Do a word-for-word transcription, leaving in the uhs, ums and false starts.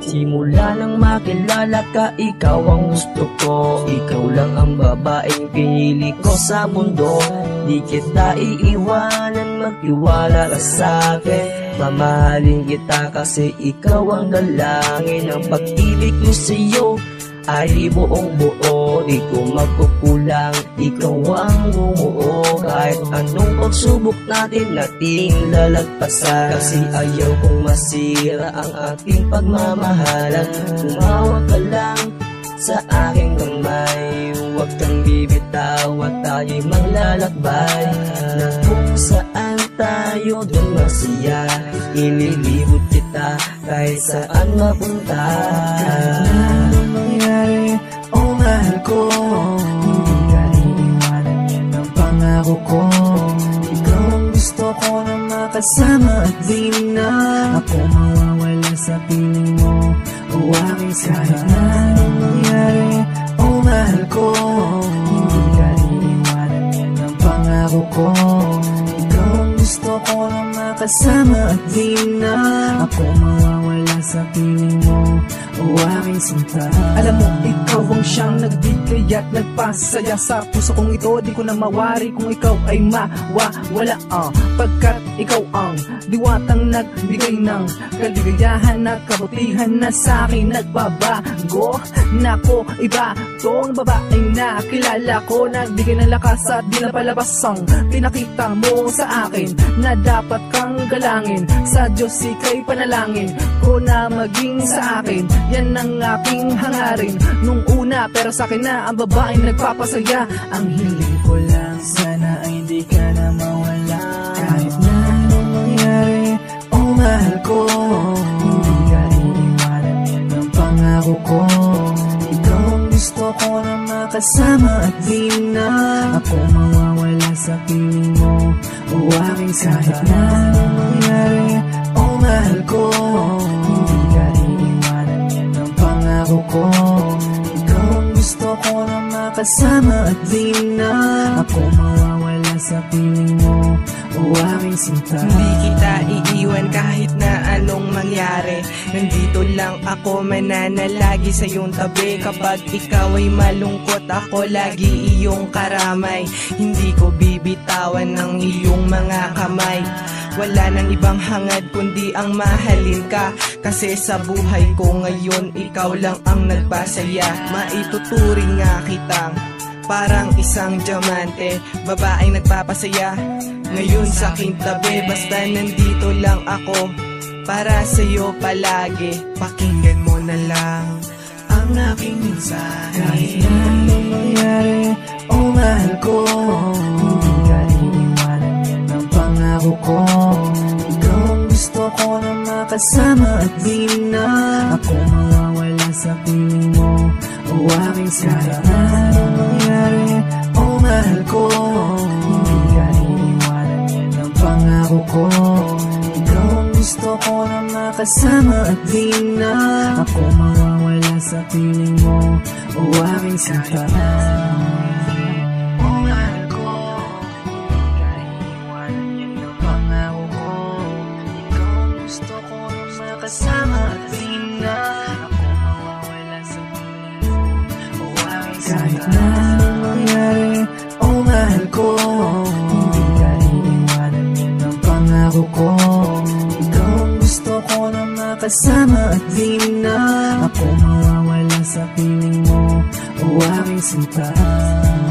Simula nang makilala ka, ikaw ang gusto ko. Ikaw lang ang babaeng pinili ko sa mundo. Di kita iiwanan, magtiwala ka sa'kin. Mamahalin kita kasi ikaw ang dalangin. Ang pag-ibig ko sa'yo ay buong buo. Di ko magkukulang, ikaw ang bumuo. Kahit anong pagsubok natin, nating lalagpasan. Kasi ayaw kong masira ang ating pagmamahalan. Tumawag ka lang sa aking kamay, huwag kang bibitaw at tayo'y maglalakbay. Na kung saan tayo doon masaya, ililibot kita kahit saan mapunta. Anong mangyari, oh mahal ko, hindi ka iiwanan, yan ang pangako ko. Ikaw ang gusto ko na makasama at di na ako mawawala sa piling mo o aking kahit na anong mangyari, oh mahal ko, hindi ka iiwanan, yan ang pangako ko. Ikaw ang gusto ko na makasama at di na ako mawawala sa piling mo o aking sinta. Alam mo, ikaw ang siyang nagbigay at nagpasaya sa puso kong ito. Di ko na mawari kung ikaw ay mawawala, uh, pagkat ikaw ang diwatang nagbigay ng kaligayahan at kabutihan na sa akin nagbabago. Nako, iba tong babaeng nakilala ko, nagbigay ng lakas at di na palabas ang pinakita mo sa akin na dapat kang galangin. Sa Diyos ika'y panalangin ko na maging sa akin, yan ang aking hangarin nung una, pero sa akin na ang babaeng nagpapasaya. Ang hiling ko lang sana ay hindi ka na mawala. Kahit na anong mangyari, oh mahal ko, hindi ka iiwanan, yan ang pangako ko. Ikaw ang gusto ko na makasama at di na ako mawawala sa piling mo o aking kahit na anong mangyari, oh mahal ko, hindi ka iiwanan, yan ang pangako ko. Ikaw ang gusto ko na makasama at di na ako mawawala sa piling mo o aking sinta. Hindi kita iiwan kahit na anong mangyari. Nandito lang ako mananalagi sa iyong tabi. Kapag ikaw ay malungkot, ako lagi iyong karamay. Hindi ko bibitawan ng iyong mga kamay. Wala nang ibang hangad kundi ang mahalin ka. Kasi sa buhay ko ngayon, ikaw lang ang nagpasaya. Maituturing nga kitang parang isang diamante, babaeng nagpapasaya ngayon sa aking tabi. Basta nandito lang ako para sa'yo palagi. Pakinggan mo na lang ang aking mensahe. Kahit na anong mangyari, oh mahal ko, hindi ka iiwanan, yan ang pangako ko. Ikaw ang gusto ko na makasama at di na ako mawawala sa piling mo o aking sinta. Kahit na anong mangyari, oh mahal ko, hindi ka iiwanan, yan ang pangako ko. Ikaw ang gusto ko na makasama at di na ako mawawala sa piling mo o aking sinta. Oh mahal ko, hindi ka iiwanan, yan ang pangako ko. Ikaw ang gusto ko na makasama at di na ako mawawala sa piling mo o aking sinta. Kahit na anong mangyari, oh mahal ko, hindi ka iiwanan, yan ang pangako ko. Ikaw ang gusto ko na makasama at di na ako mawawala sa piling mo o aking sinta.